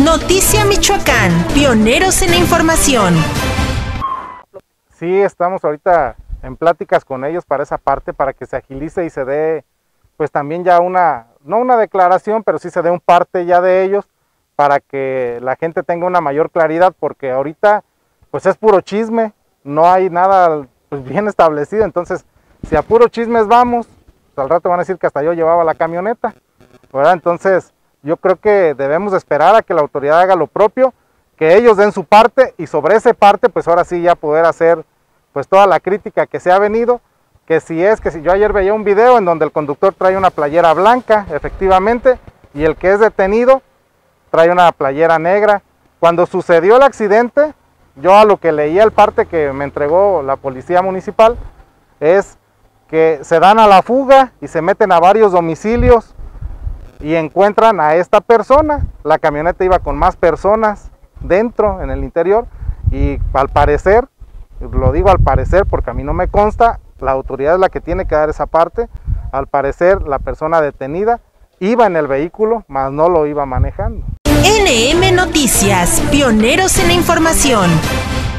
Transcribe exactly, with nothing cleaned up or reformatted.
Noticia Michoacán, pioneros en la información. Sí, estamos ahorita en pláticas con ellos para esa parte, para que se agilice y se dé, pues también ya una, no una declaración, pero sí se dé un parte ya de ellos, para que la gente tenga una mayor claridad, porque ahorita pues es puro chisme, no hay nada pues, bien establecido. Entonces si a puro chismes vamos, pues, al rato van a decir que hasta yo llevaba la camioneta, ¿verdad? Entonces yo creo que debemos esperar a que la autoridad haga lo propio, que ellos den su parte, y sobre esa parte pues ahora sí ya poder hacer pues toda la crítica que se ha venido, que si es que si yo ayer veía un video en donde el conductor trae una playera blanca, efectivamente, y el que es detenido trae una playera negra. Cuando sucedió el accidente, yo a lo que leía el parte que me entregó la policía municipal, es que se dan a la fuga y se meten a varios domicilios y encuentran a esta persona. La camioneta iba con más personas dentro, en el interior, y al parecer, lo digo al parecer porque a mí no me consta, la autoridad es la que tiene que dar esa parte. Al parecer la persona detenida iba en el vehículo, mas no lo iba manejando. N M Noticias, pioneros en la información.